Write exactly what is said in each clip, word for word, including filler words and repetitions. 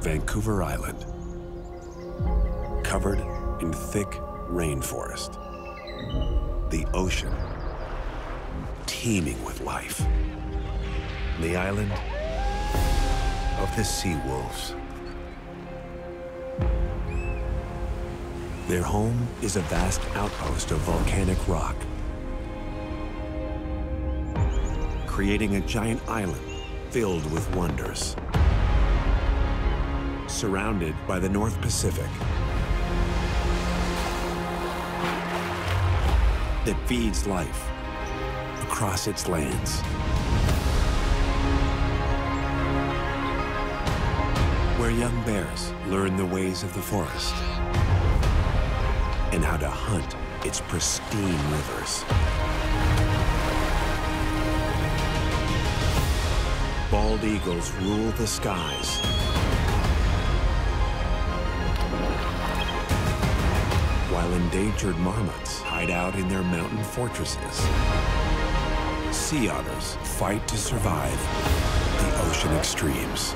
Vancouver Island, covered in thick rainforest. The ocean, teeming with life. The island of the sea wolves. Their home is a vast outpost of volcanic rock, creating a giant island filled with wonders. Surrounded by the North Pacific that feeds life across its lands. Where young bears learn the ways of the forest and how to hunt its pristine rivers. Bald eagles rule the skies. While endangered marmots hide out in their mountain fortresses. Sea otters fight to survive the ocean extremes.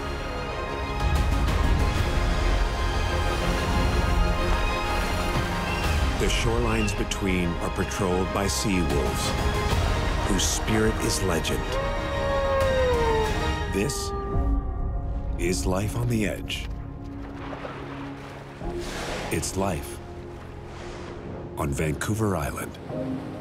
The shorelines between are patrolled by sea wolves, whose spirit is legend. This is life on the edge. It's life on Vancouver Island.